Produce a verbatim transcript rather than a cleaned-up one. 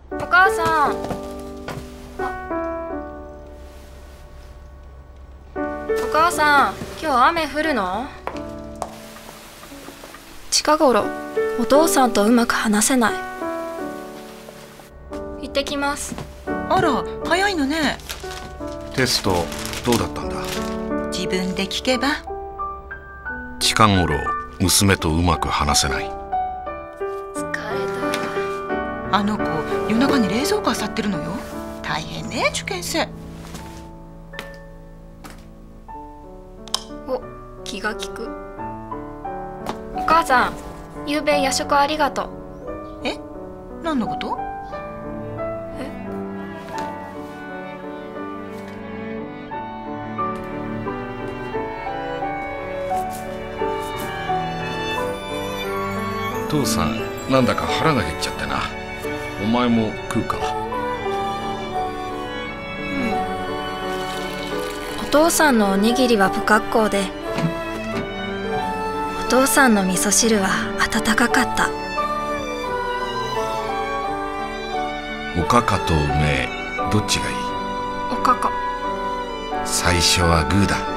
お母さん。お母さん、今日雨降るの？近頃お父さんとうまく話せない。行ってきます。 あら、早いのね。 テストどうだったんだ？ 自分で聞けば。 近頃娘とうまく話せない。 疲れあの子、夜中に冷蔵庫漁ってるのよ。大変ね、受験生。 た。お、気が利く。お母さん、ゆうべ夜食ありがとう。 え、何のこと？ 父さん、なんだか腹が減っちゃってな。お前も食うか？ お父さんのおにぎりは不格好で、お父さんの味噌汁は温かかった。 おかかと梅どっちがいい？ おかか。 最初はグーだ。